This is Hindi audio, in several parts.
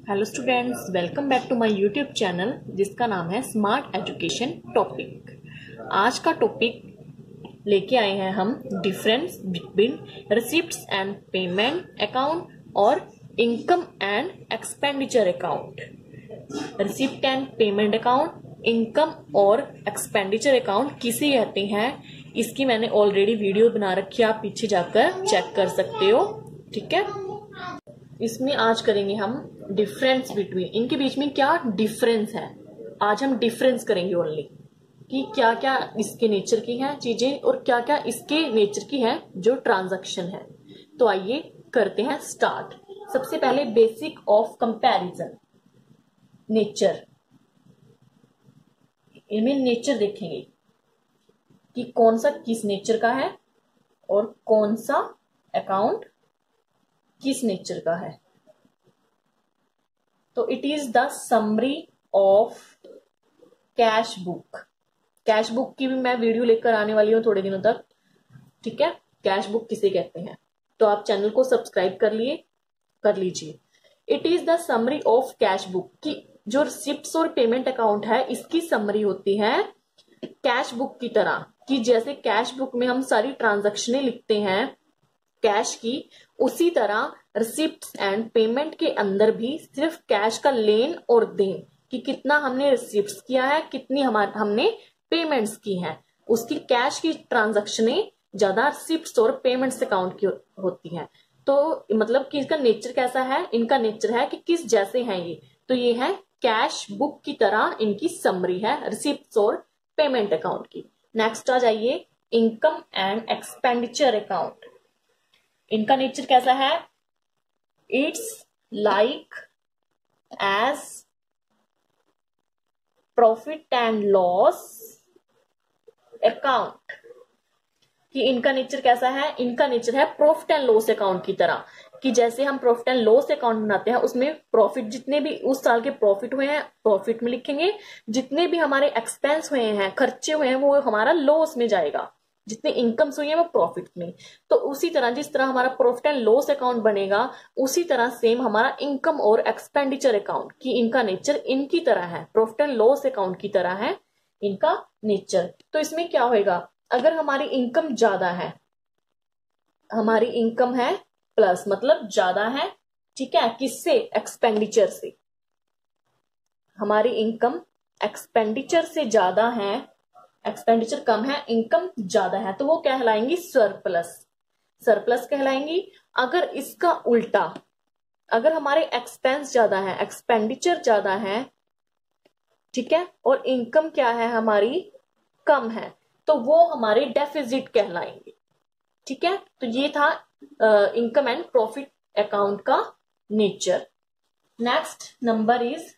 Hello students, welcome back to my YouTube channel जिसका नाम है स्मार्ट एजुकेशन टॉपिक। आज का टॉपिक लेके आए हैं हम difference between receipts and payment account और income and expenditure account. Receipt and payment account, income और एक्सपेंडिचर अकाउंट किसे कहते हैं, इसकी मैंने ऑलरेडी वीडियो बना रखी है, आप पीछे जाकर चेक कर सकते हो। ठीक है, इसमें आज करेंगे हम डिफरेंस बिटवीन, इनके बीच में क्या डिफरेंस है। आज हम डिफरेंस करेंगे ओनली कि क्या क्या इसके नेचर की हैं चीजें और क्या क्या इसके नेचर की है जो ट्रांजैक्शन है। तो आइए करते हैं स्टार्ट। सबसे पहले बेसिक ऑफ कंपैरिजन, नेचर। इनमें नेचर देखेंगे कि कौन सा किस नेचर का है और कौन सा अकाउंट किस नेचर का है। तो it is the summary of cash book. Cash book की भी मैं वीडियो लेकर आने वाली हूं थोड़े दिनों तक। ठीक है, कैश बुक किसे कहते हैं, तो आप चैनल को सब्सक्राइब कर लीजिए। It is the summary of cash book की जो रिसिप्ट्स और पेमेंट अकाउंट है इसकी समरी होती है कैश बुक की तरह, कि जैसे कैश बुक में हम सारी ट्रांजैक्शनें लिखते हैं कैश की, उसी तरह रिसिप्ट्स एंड पेमेंट के अंदर भी सिर्फ कैश का लेन और देन, कि कितना हमने रिसिप्ट्स किया है, कितनी हमने पेमेंट्स की हैं, उसकी कैश की ट्रांजैक्शनें ज्यादा रिसिप्ट्स और पेमेंट्स अकाउंट की होती हैं। तो मतलब कि इसका नेचर कैसा है, इनका नेचर है कि किस जैसे हैं ये। तो ये है कैश बुक की तरह इनकी समरी है रिसिप्ट्स और पेमेंट अकाउंट की। नेक्स्ट आ जाइए इनकम एंड एक्सपेंडिचर अकाउंट। इनका नेचर कैसा है, it's like as profit and loss account. कि इनका नेचर कैसा है, इनका नेचर है प्रॉफिट एंड लॉस अकाउंट की तरह, कि जैसे हम प्रॉफिट एंड लॉस अकाउंट बनाते हैं उसमें प्रॉफिट जितने भी उस साल के प्रॉफिट हुए हैं प्रॉफिट में लिखेंगे, जितने भी हमारे एक्सपेंस हुए हैं खर्चे हुए हैं वो हमारा लॉस में जाएगा, जितने इनकम्स हुई है वो प्रॉफिट में। तो उसी तरह जिस तरह हमारा प्रॉफिट एंड लॉस अकाउंट बनेगा उसी तरह सेम हमारा इनकम और एक्सपेंडिचर अकाउंट, की इनका नेचर इनकी तरह है, प्रॉफिट एंड लॉस अकाउंट की तरह है इनका नेचर। तो इसमें क्या होएगा, अगर हमारी इनकम ज्यादा है, हमारी इनकम है प्लस मतलब ज्यादा है, ठीक है, किससे, एक्सपेंडिचर से, हमारी इनकम एक्सपेंडिचर से ज्यादा है, एक्सपेंडिचर कम है इनकम ज्यादा है, तो वो कहलाएंगी सरप्लस, सरप्लस कहलाएंगी। अगर इसका उल्टा, अगर हमारे एक्सपेंस ज्यादा है एक्सपेंडिचर ज्यादा है, ठीक है, और इनकम क्या है हमारी कम है, तो वो हमारे डेफिसिट कहलाएंगे। ठीक है, तो ये था इनकम एंड प्रॉफिट अकाउंट का nature. Next number is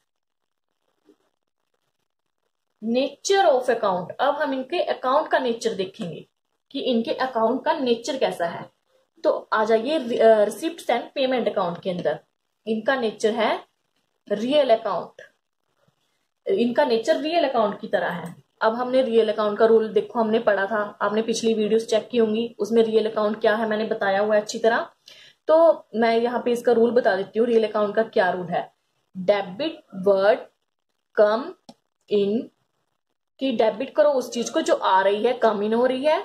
nature of account. अब हम इनके अकाउंट का नेचर देखेंगे कि इनके अकाउंट का नेचर कैसा है। तो आ जाइए रिसिप्ट्स एंड पेमेंट अकाउंट के अंदर। इनका नेचर है रियल अकाउंट, इनका नेचर रियल अकाउंट की तरह है। अब हमने रियल अकाउंट का रूल देखो, हमने पढ़ा था, आपने पिछली वीडियोस चेक की होंगी, उसमें रियल अकाउंट क्या है मैंने बताया हुआ है अच्छी तरह। तो मैं यहाँ पे इसका रूल बता देती हूँ, रियल अकाउंट का क्या रूल है। डेबिट वर्ड कम इन, कि डेबिट करो उस चीज को जो आ रही है कम इन हो रही है।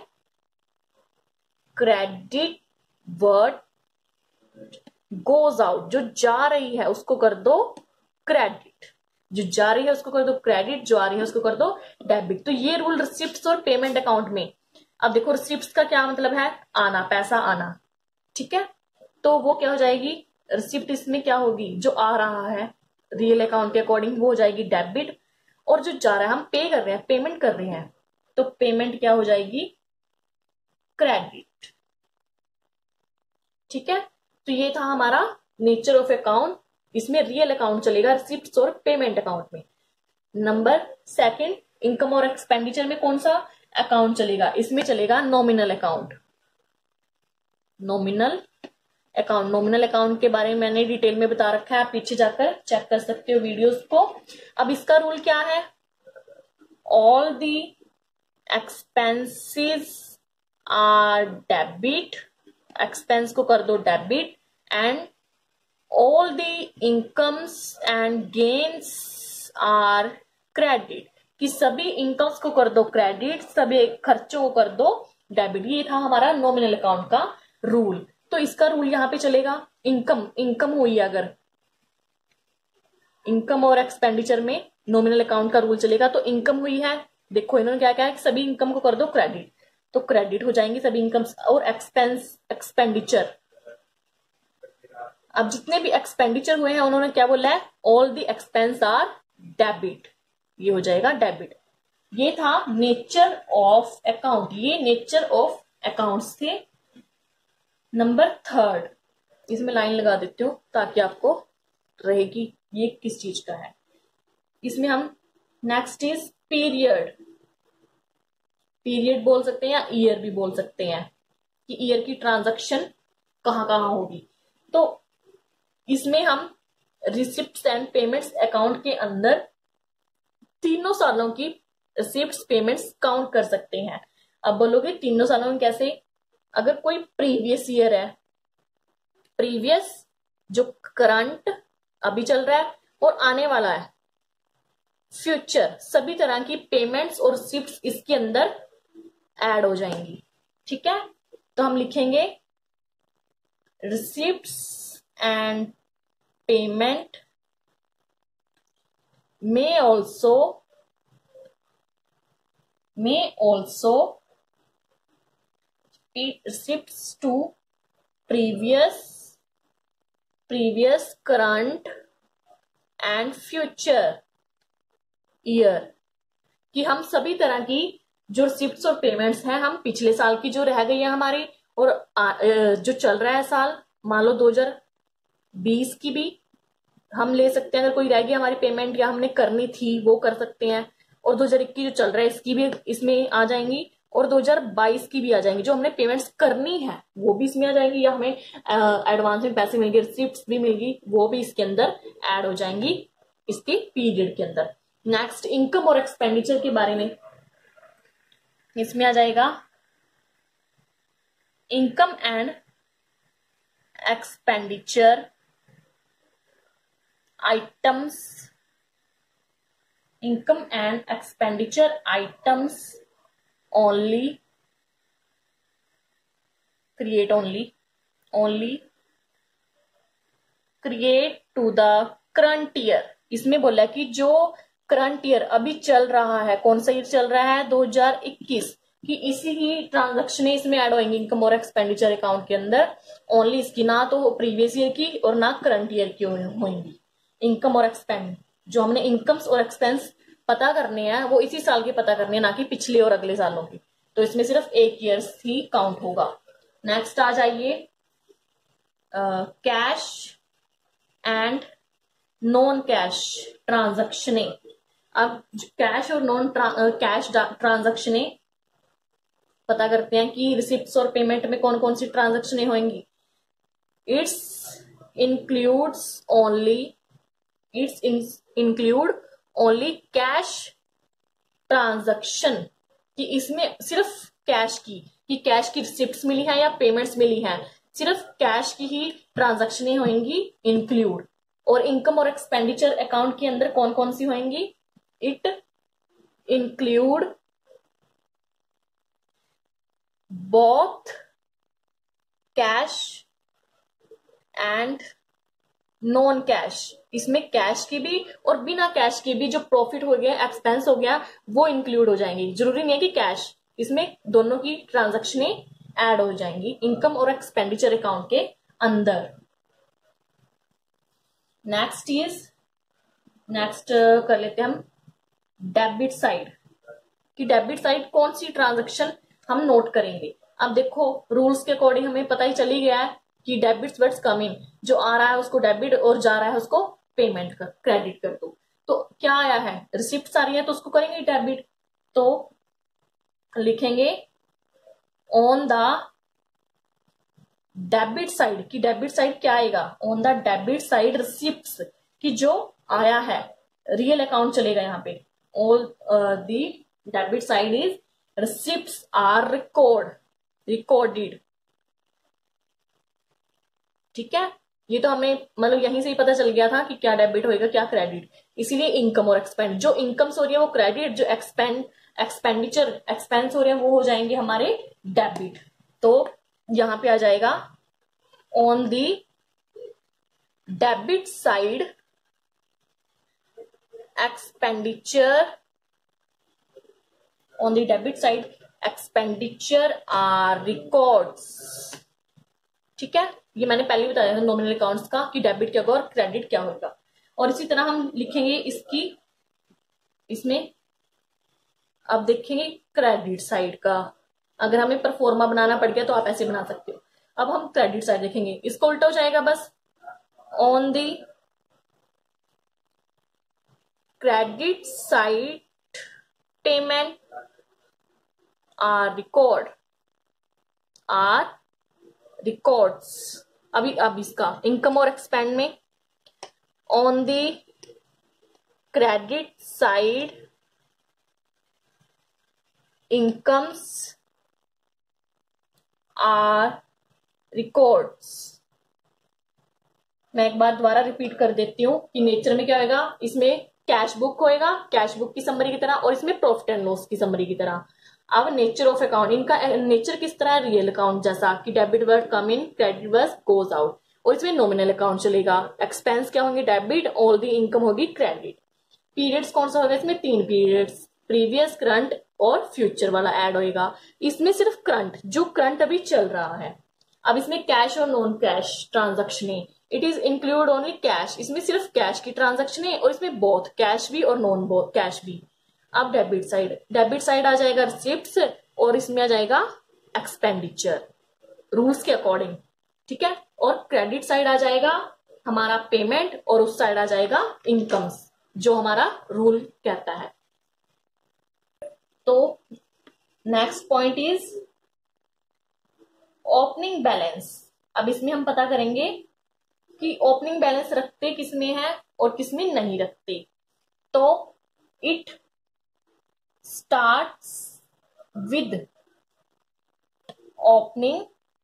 क्रेडिट वर्ड गोज आउट, जो जा रही है उसको कर दो क्रेडिट, जो जा रही है उसको कर दो क्रेडिट, जो आ रही है उसको कर दो डेबिट। तो ये रूल रिसिप्ट्स और पेमेंट अकाउंट में। अब देखो रिसिप्ट्स का क्या मतलब है, आना, पैसा आना, ठीक है, तो वो क्या हो जाएगी, रिसिप्ट इसमें क्या होगी, जो आ रहा है रियल अकाउंट के अकॉर्डिंग वो हो जाएगी डेबिट, और जो जा रहा है हम पे कर रहे हैं, पेमेंट कर रहे हैं, तो पेमेंट क्या हो जाएगी, क्रेडिट। ठीक है, तो ये था हमारा नेचर ऑफ अकाउंट, इसमें रियल अकाउंट चलेगा रिसिप्ट्स और पेमेंट अकाउंट में। नंबर सेकंड, इनकम और एक्सपेंडिचर में कौन सा अकाउंट चलेगा, इसमें चलेगा nominal account. Nominal account, nominal account के बारे में मैंने डिटेल में बता रखा है, आप पीछे जाकर चेक कर सकते हो वीडियोस को। अब इसका रूल क्या है, all the expenses are debit, expense को कर दो debit, and all the incomes and gains are credit, कि सभी इनकम्स को कर दो क्रेडिट, सभी खर्चों को कर दो डेबिट। ये था हमारा नॉमिनल अकाउंट का रूल। तो इसका रूल यहां पे चलेगा, इनकम हुई, अगर इनकम और एक्सपेंडिचर में नॉमिनल अकाउंट का रूल चलेगा, तो इनकम हुई है, देखो इन्होंने क्या कहा है कि सभी इनकम को कर दो क्रेडिट, तो क्रेडिट हो जाएंगी सभी इनकम्स। और एक्सपेंडिचर, अब जितने भी एक्सपेंडिचर हुए हैं उन्होंने क्या बोला है, all the expense are debit, ये हो जाएगा डेबिट। ये था नेचर ऑफ अकाउंट, ये नेचर ऑफ अकाउंट्स थे। नंबर 3, इसमें लाइन लगा देती हूँ ताकि आपको रहेगी ये किस चीज का है। इसमें हम नेक्स्ट इज पीरियड, पीरियड बोल सकते हैं या ईयर भी बोल सकते हैं, कि ईयर की ट्रांजैक्शन कहां कहां होगी। तो इसमें हम रिसिप्ट्स एंड पेमेंट्स अकाउंट के अंदर तीनों सालों की रिसिप्ट्स पेमेंट्स काउंट कर सकते हैं। अब बोलोगे तीनों सालों में कैसे, अगर कोई प्रीवियस ईयर है, प्रीवियस जो करंट अभी चल रहा है और आने वाला है फ्यूचर, सभी तरह की पेमेंट्स और रिसिप्ट्स इसके अंदर ऐड हो जाएंगी। ठीक है, तो हम लिखेंगे receipts and payment may also be receipts to previous, current and future year, कि हम सभी तरह की जो रिसिप्ट्स और पेमेंट्स हैं, हम पिछले साल की जो रह गई है हमारी और जो चल रहा है साल, मान लो 2020 की भी हम ले सकते हैं, अगर कोई रह गई हमारी पेमेंट या हमने करनी थी वो कर सकते हैं, और 2021 जो चल रहा है इसकी भी इसमें आ जाएंगी, और 2022 की भी आ जाएंगी, जो हमने पेमेंट्स करनी है वो भी इसमें आ जाएंगी, या हमें एडवांस में पैसे मिल गए, रिसिप्ट्स भी मिल गई, वो भी इसके अंदर ऐड हो जाएंगी इसके पीरियड के अंदर। नेक्स्ट इनकम और एक्सपेंडिचर के बारे में, इसमें आ जाएगा income and expenditure items, income and expenditure items only create to the current year। इसमें बोला कि जो करंट ईयर अभी चल रहा है, कौन सा ईयर चल रहा है, 2021, कि इसी की ट्रांजैक्शन इसमें ऐड होंगी इनकम और एक्सपेंडिचर अकाउंट के अंदर, ओनली इसकी, ना तो प्रीवियस ईयर की और ना करंट ईयर की होंगी। इनकम और एक्सपेंड, जो हमने इनकम्स और एक्सपेंस पता करने हैं वो इसी साल के पता करने हैं, ना कि पिछले और अगले सालों की, तो इसमें सिर्फ एक ईयर ही काउंट होगा। नेक्स्ट आ जाइए कैश एंड नॉन कैश ट्रांजैक्शने। अब कैश और नॉन कैश ट्रांजैक्शने पता करते हैं कि रिसिप्ट्स और पेमेंट में कौन कौन सी ट्रांजैक्शने होंगी। It's include only cash transaction, कि इसमें सिर्फ कैश की, कि कैश की रिसिप्ट्स मिली है या पेमेंट्स मिली है, सिर्फ कैश की ही ट्रांजैक्शनें होंगी इंक्लूड। और इनकम और एक्सपेंडिचर अकाउंट के अंदर कौन कौन सी होंगी, it include both cash and non cash, इसमें कैश की भी और बिना कैश के भी जो प्रॉफिट हो गया, एक्सपेंस हो गया, वो इंक्लूड हो जाएंगी। जरूरी नहीं है कि कैश, इसमें दोनों की ट्रांजैक्शनें ऐड हो जाएंगी इनकम और एक्सपेंडिचर अकाउंट के अंदर। नेक्स्ट कर लेते हैं हम डेबिट साइड, कि डेबिट साइड कौन सी ट्रांजैक्शन हम नोट करेंगे। अब देखो रूल्स के अकॉर्डिंग हमें पता ही चली गया है कि डेबिट्स वर्ड्स कमिंग, जो आ रहा है उसको डेबिट और जा रहा है उसको पेमेंट कर, क्रेडिट कर दो। तो क्या आया है, रिसिप्ट आ रही है तो उसको करेंगे डेबिट, तो लिखेंगे ऑन द डेबिट साइड, की डेबिट साइड क्या आएगा, on the debit side receipts, की जो आया है रियल अकाउंट चलेगा यहाँ पे, all the debit side is receipts are recorded. ठीक है, ये तो हमें मतलब यहीं से ही पता चल गया था कि क्या डेबिट होएगा क्या क्रेडिट। इसीलिए इनकम और एक्सपेंड, जो इनकम्स हो रही है वो क्रेडिट, जो एक्सपेंडिचर एक्सपेंस हो रहे हैं वो हो जाएंगे हमारे डेबिट। तो यहां पे आ जाएगा on the debit side expenditure, on the debit side expenditure are records. ठीक है, ये मैंने पहले बताया था नॉमिनल अकाउंट्स का कि डेबिट क्या होगा और क्रेडिट क्या होगा। और इसी तरह हम लिखेंगे इसकी, इसमें अब देखेंगे क्रेडिट साइड का। अगर हमें परफॉर्मा बनाना पड़ गया तो आप ऐसे बना सकते हो। अब हम क्रेडिट साइड देखेंगे, इसको उल्टा हो जाएगा बस, on the credit side payment are records. अब इसका इनकम और एक्सपेंड में, on the credit side incomes are records. मैं एक बार दोबारा रिपीट कर देती हूं कि नेचर में क्या होगा, इसमें कैश बुक होएगा, कैश बुक की समरी की तरह, और इसमें प्रॉफिट एंड लॉस की समरी की तरह। अब नेचर ऑफ अकाउंट, इनका नेचर किस तरह, रियल अकाउंट जैसा कि debit word come in, credit word goes out, और इसमें नॉमिनल अकाउंट चलेगा। एक्सपेंस क्या होंगे, डेबिट, और दी इनकम होगी क्रेडिट। पीरियड्स कौन सा होगा, इसमें 3 पीरियड्स, प्रीवियस, करंट और फ्यूचर वाला ऐड होएगा। इसमें सिर्फ करंट, जो करंट अभी चल रहा है। अब इसमें कैश और non cash transaction, it is include only cash, इसमें सिर्फ कैश की ट्रांजैक्शन है, और इसमें बोथ कैश भी और नॉन बोथ कैश भी। अब डेबिट साइड आ जाएगा रिसिप्ट्स, और इसमें आ जाएगा एक्सपेंडिचर रूल्स के अकॉर्डिंग। ठीक है, और क्रेडिट साइड आ जाएगा हमारा पेमेंट, और उस साइड आ जाएगा इनकम्स, जो हमारा रूल कहता है। तो next point is opening balance. अब इसमें हम पता करेंगे कि ओपनिंग बैलेंस रखते किसमें है और किसमें नहीं रखते। तो it starts with opening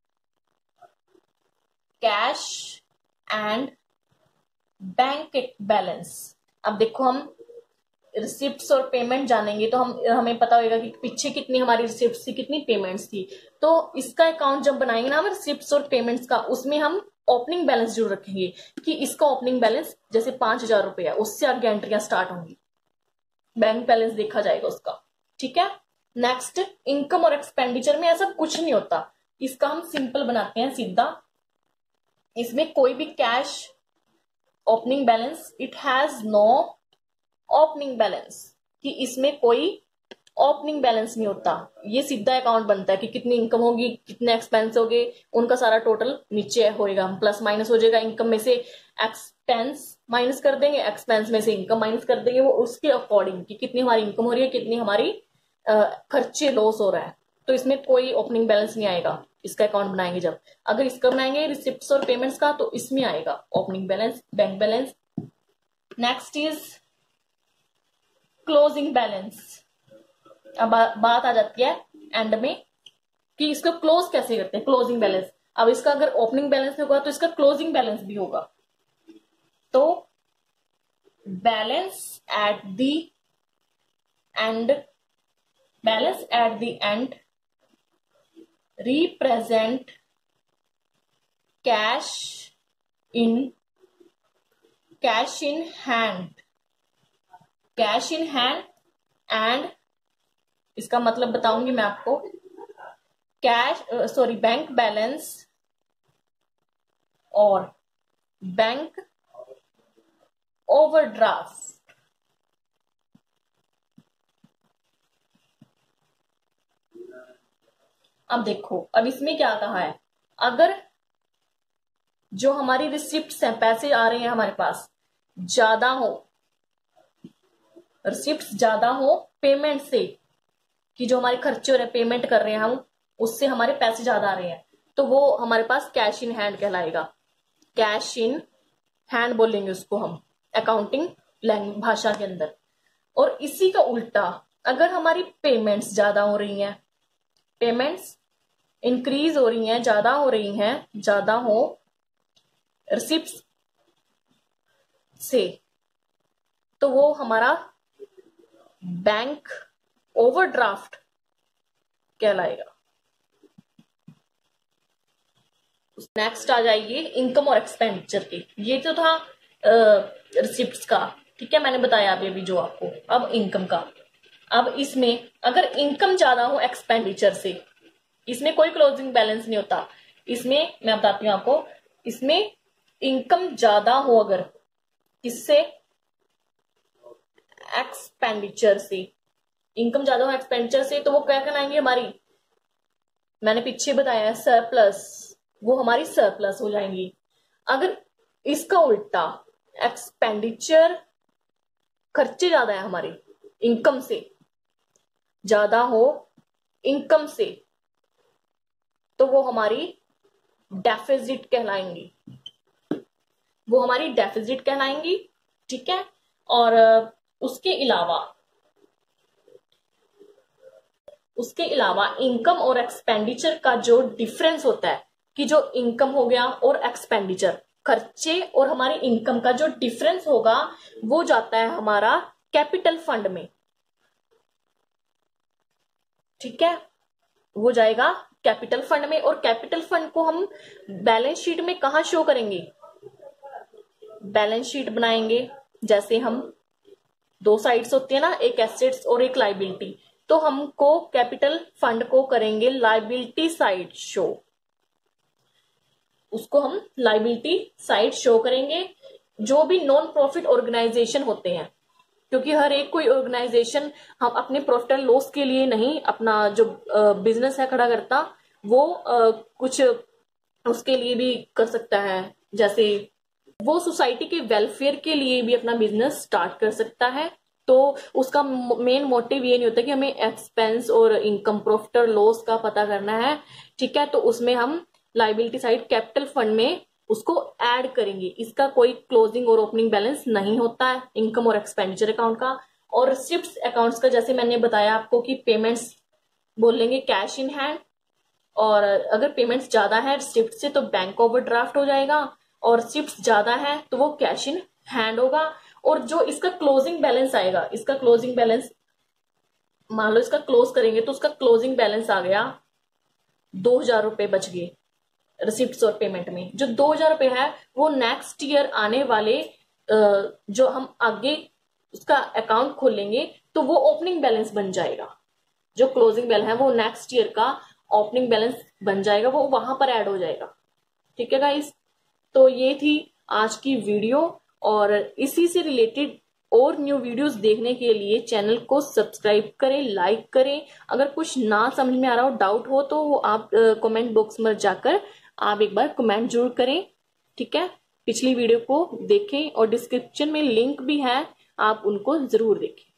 cash and bank balance. अब देखो, हम रिसिप्ट्स और पेमेंट जानेंगे तो हमें पता होगा कि पीछे कितनी हमारी रिसिप्ट्स थी, कितनी पेमेंट्स थी। तो इसका अकाउंट जब बनाएंगे ना हम रिसिप्ट्स और पेमेंट्स का, उसमें हम ओपनिंग बैलेंस जरूर रखेंगे कि इसका ओपनिंग बैलेंस जैसे 5,000 रुपए है, उससे आगे एंट्रियां स्टार्ट होंगी, बैंक बैलेंस देखा जाएगा उसका। ठीक है, नेक्स्ट इनकम और एक्सपेंडिचर में ऐसा कुछ नहीं होता, इसका हम सिंपल बनाते हैं सीधा। इसमें कोई भी cash opening balance, it has no opening balance, कि इसमें कोई ओपनिंग बैलेंस नहीं होता। ये सीधा अकाउंट बनता है कि कितनी इनकम होगी, कितने एक्सपेंस होंगे, उनका सारा टोटल नीचे होएगा, प्लस माइनस हो जाएगा। इनकम में से एक्सपेंस माइनस कर देंगे, एक्सपेंस में से इनकम माइनस कर देंगे, वो उसके अकॉर्डिंग कि कितनी हमारी इनकम हो रही है, कितनी हमारी खर्चे लॉस हो रहा है। तो इसमें कोई ओपनिंग बैलेंस नहीं आएगा इसका अकाउंट बनाएंगे जब। अगर इसका बनाएंगे रिसिप्ट्स और पेमेंट्स का, तो इसमें आएगा opening balance, bank balance. Next is closing balance. अब बात आ जाती है एंड में कि इसको क्लोज कैसे करते हैं, क्लोजिंग बैलेंस। अब इसका अगर ओपनिंग बैलेंस होगा तो इसका क्लोजिंग बैलेंस भी होगा। तो balance at the end, balance at the end represent cash in hand, cash in hand and, इसका मतलब बताऊंगी मैं आपको, बैंक बैलेंस और बैंक ओवरड्राफ्ट। अब देखो, अब इसमें क्या कहा है, अगर जो हमारी रिसिप्ट्स हैं, पैसे आ रहे हैं हमारे पास, ज्यादा हो, रिसिप्ट्स ज्यादा हो पेमेंट से, कि जो हमारे खर्चे हो रहे हैं, पेमेंट कर रहे हैं हम, उससे हमारे पैसे ज्यादा आ रहे हैं, तो वो हमारे पास कैश इन हैंड कहलाएगा। कैश इन हैंड बोलेंगे उसको हम अकाउंटिंग भाषा के अंदर। और इसी का उल्टा, अगर हमारी पेमेंट्स ज्यादा हो रही हैं, पेमेंट्स इंक्रीज हो रही हैं, ज्यादा हो रही हैं, ज्यादा हो रिसिप्ट्स से, तो वो हमारा बैंक ओवरड्राफ्ट कहलाएगा। नेक्स्ट आ जाइए इनकम और एक्सपेंडिचर की। ये तो था रिसिप्ट्स का, ठीक है, मैंने बताया अभी जो आपको। अब इनकम का, अब इसमें अगर इनकम ज्यादा हो एक्सपेंडिचर से, इसमें कोई क्लोजिंग बैलेंस नहीं होता। इसमें मैं बताती हूँ आपको, इसमें इनकम ज्यादा हो अगर किससे, एक्सपेंडिचर से, इनकम ज्यादा हो एक्सपेंडिचर से, तो वो क्या कहलाएंगे हमारी, मैंने पीछे बताया सरप्लस, वो हमारी सरप्लस हो जाएंगी। अगर इसका उल्टा एक्सपेंडिचर, खर्चे ज्यादा है हमारे इनकम से, ज्यादा हो इनकम से, तो वो हमारी डेफिसिट कहलाएंगी, वो हमारी डेफिसिट कहलाएंगी, ठीक है। और उसके अलावा इनकम और एक्सपेंडिचर का जो डिफरेंस होता है, कि जो इनकम हो गया और एक्सपेंडिचर, खर्चे और हमारी इनकम का जो डिफरेंस होगा, वो जाता है हमारा कैपिटल फंड में, ठीक है, वो जाएगा कैपिटल फंड में। और कैपिटल फंड को हम बैलेंस शीट में कहां शो करेंगे, बैलेंस शीट बनाएंगे, जैसे हम दो साइड्स होती है ना, एक एसेट्स और एक लाइबिलिटी, तो हमको कैपिटल फंड को करेंगे लाइबिलिटी साइड शो, उसको हम लाइबिलिटी साइड शो करेंगे। जो भी नॉन प्रॉफिट ऑर्गेनाइजेशन होते हैं, क्योंकि हर एक कोई ऑर्गेनाइजेशन हम अपने प्रॉफिट एंड लॉस के लिए नहीं अपना जो बिजनेस है खड़ा करता, वो कुछ उसके लिए भी कर सकता है, जैसे वो सोसाइटी के वेलफेयर के लिए भी अपना बिजनेस स्टार्ट कर सकता है। तो उसका मेन मोटिव ये नहीं होता कि हमें एक्सपेंस और इनकम, प्रॉफिट और लॉस का पता करना है, ठीक है, तो उसमें हम लाइबिलिटी साइड कैपिटल फंड में उसको ऐड करेंगे। इसका कोई क्लोजिंग और ओपनिंग बैलेंस नहीं होता है इनकम और एक्सपेंडिचर अकाउंट का। और रिसिप्ट्स अकाउंट्स का जैसे मैंने बताया आपको कि पेमेंट्स बोलेंगे कैश इन हैंड, और अगर पेमेंट्स ज्यादा है रिसिप्ट से तो बैंक ओवरड्राफ्ट हो जाएगा, और रिसिप्ट्स ज्यादा है तो वो कैश इन हैंड होगा। और जो इसका क्लोजिंग बैलेंस आएगा, इसका क्लोजिंग बैलेंस मान लो इसका क्लोज करेंगे तो उसका क्लोजिंग बैलेंस आ गया 2,000 रुपए बच गए रिसिप्ट्स और पेमेंट में। जो 2,000 रुपए है वो नेक्स्ट ईयर आने वाले जो हम आगे उसका अकाउंट खोलेंगे तो वो ओपनिंग बैलेंस बन जाएगा। जो क्लोजिंग बैलेंस है वो नेक्स्ट ईयर का ओपनिंग बैलेंस बन जाएगा, वो वहां पर ऐड हो जाएगा, ठीक है गाइस। तो ये थी आज की वीडियो, और इसी से रिलेटेड और न्यू वीडियोस देखने के लिए चैनल को सब्सक्राइब करें, लाइक करें। अगर कुछ ना समझ में आ रहा हो, डाउट हो, तो आप कमेंट बॉक्स में जाकर आप एक बार कमेंट जरूर करें, ठीक है। पिछली वीडियो को देखें और डिस्क्रिप्शन में लिंक भी है, आप उनको जरूर देखें।